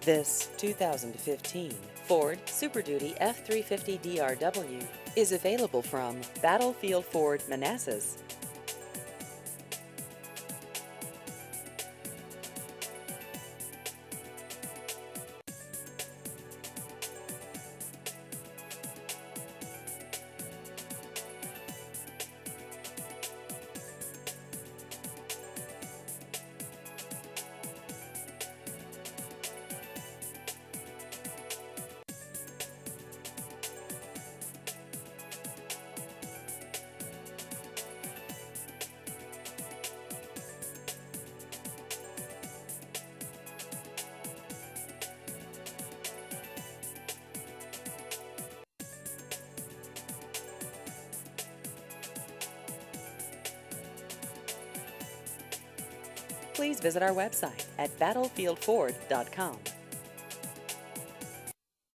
This 2015 Ford Super Duty F350 DRW is available from Battlefield Ford Manassas. Please visit our website at battlefieldford.com.